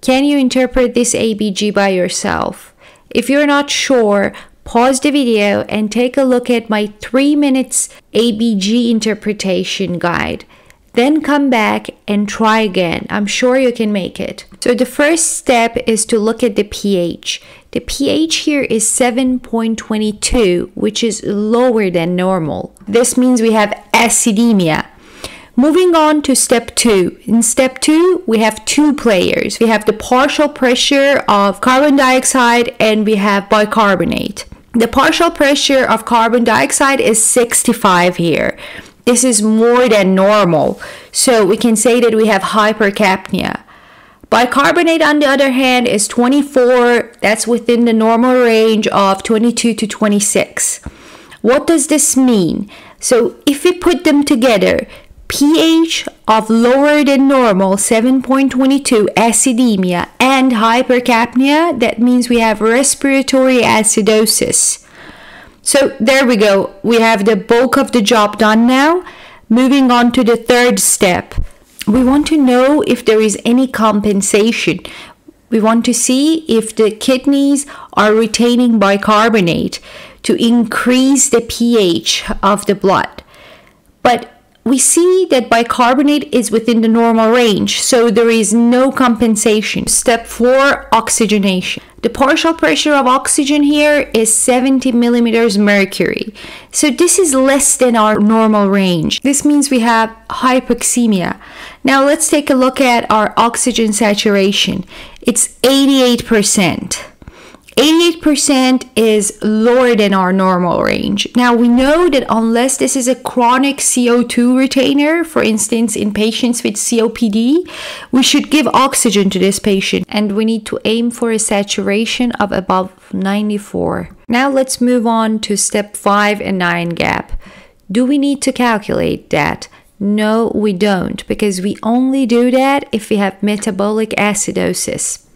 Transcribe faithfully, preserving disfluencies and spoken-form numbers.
Can you interpret this A B G by yourself? If you're not sure, pause the video and take a look at my three minutes A B G interpretation guide. Then come back and try again. I'm sure you can make it. So the first step is to look at the pH. The pH here is seven point two two, which is lower than normal. This means we have acidemia. Moving on to step two. In step two, we have two players. We have the partial pressure of carbon dioxide and we have bicarbonate. The partial pressure of carbon dioxide is sixty-five here. This is more than normal. So we can say that we have hypercapnia. Bicarbonate, on the other hand, is twenty-four. That's within the normal range of twenty-two to twenty-six. What does this mean? So if we put them together, pH of lower than normal, seven point two two, acidemia, and hypercapnia, that means we have respiratory acidosis. So there we go. We have the bulk of the job done now. Moving on to the third step. We want to know if there is any compensation. We want to see if the kidneys are retaining bicarbonate to increase the pH of the blood. But we see that bicarbonate is within the normal range, so there is no compensation. Step four, oxygenation. The partial pressure of oxygen here is seventy millimeters mercury. So this is less than our normal range. This means we have hypoxemia. Now let's take a look at our oxygen saturation. It's eighty-eight percent. eighty-eight percent is lower than our normal range. Now we know that unless this is a chronic C O two retainer, for instance in patients with C O P D, we should give oxygen to this patient and we need to aim for a saturation of above ninety-four. Now let's move on to step five and nine gap. Do we need to calculate that? No, we don't, because we only do that if we have metabolic acidosis.